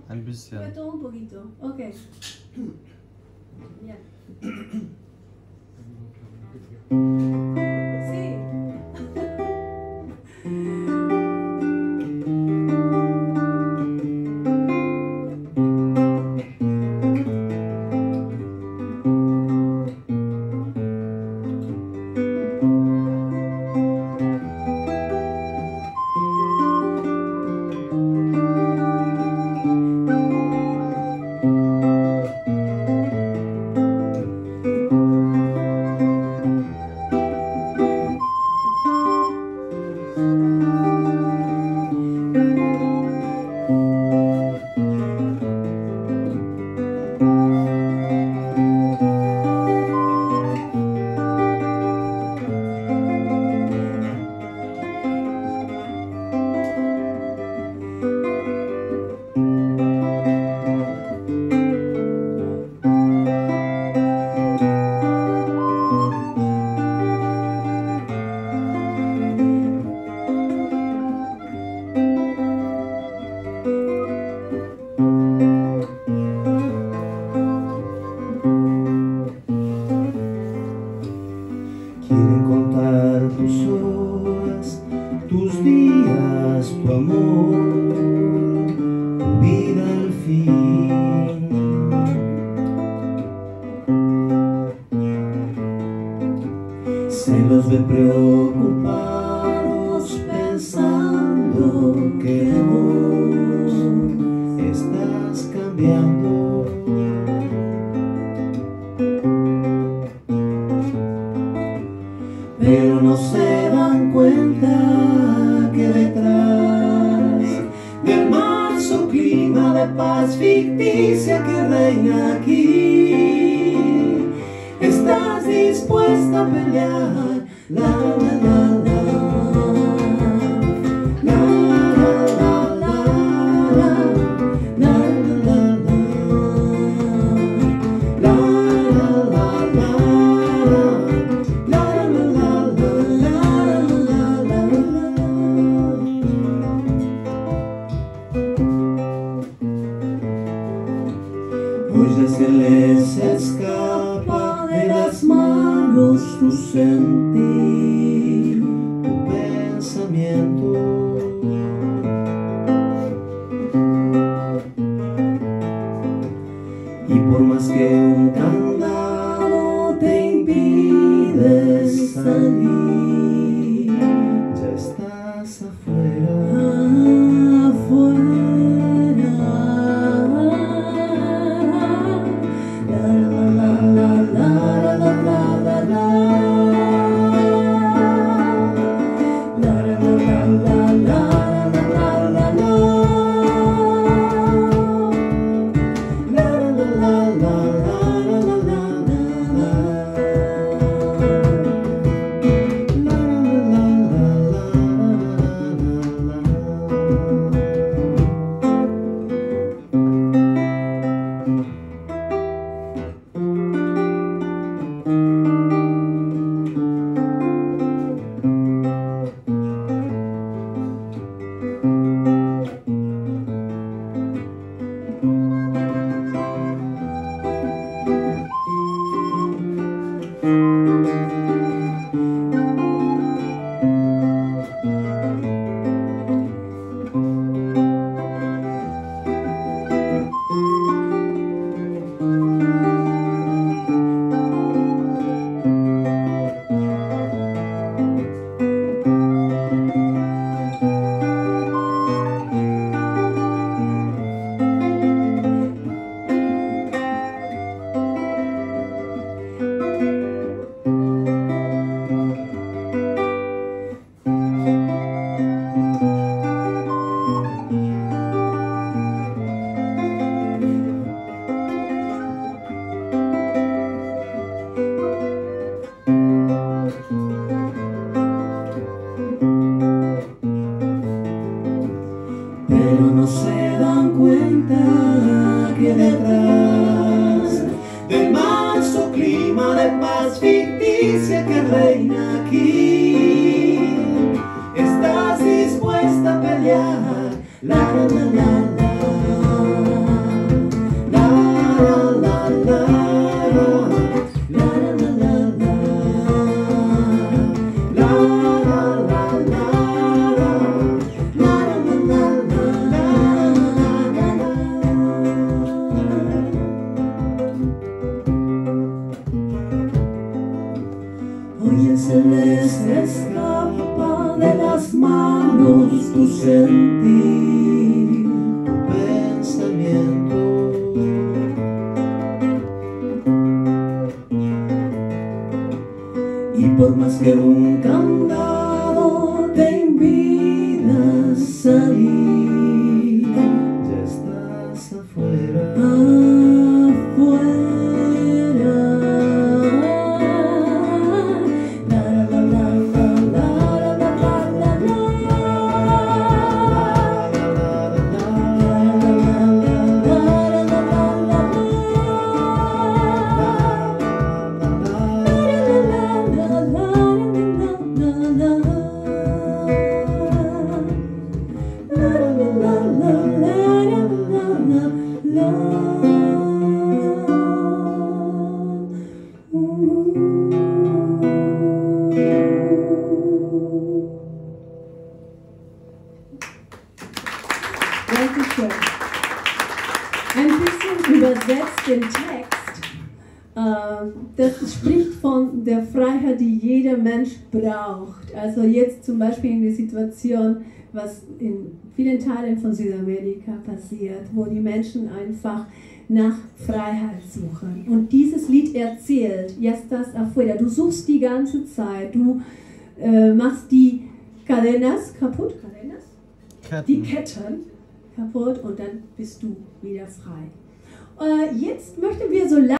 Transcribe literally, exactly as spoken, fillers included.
Ein bisschen. Yo todo un poquito. Ok. Bien. Sí. Quieren contar tus horas, tus días, tu amor, tu vida al fin. Se los ve preocupados pensando que vos estás cambiando. Pero no se dan cuenta que detrás del manso clima de paz ficticia que reina aquí, estás dispuesta a pelear. La, la, la, la. La, la, la, la, la. La, la, la, la. La, la, la, la. Hoy ya se les escapa de las manos tu sentir, tu pensamiento. Y por más que un candado te impide salir, ya estás afuera. Pero no se dan cuenta que detrás del manso clima de paz ficticia que reina aquí, estás dispuesta a pelear. La, la, la, la. por más que un candado te impida salir, ya estás afuera. afuera. La, la, la, la, la, la, la, la, Dankeschön. Ein bisschen übersetzt den Text. Äh, das spricht von der Freiheit, die jeder Mensch braucht. Also jetzt zum Beispiel in der Situation, was in vielen Teilen von Südamerika passiert, wo die Menschen einfach nach Freiheit suchen. Und dieses Lied erzählt, ya estás afuera, du suchst die ganze Zeit, du äh, machst die Cadenas kaputt, Cadenas? Ketten. Die Ketten kaputt und dann bist du wieder frei. Äh, jetzt möchten wir so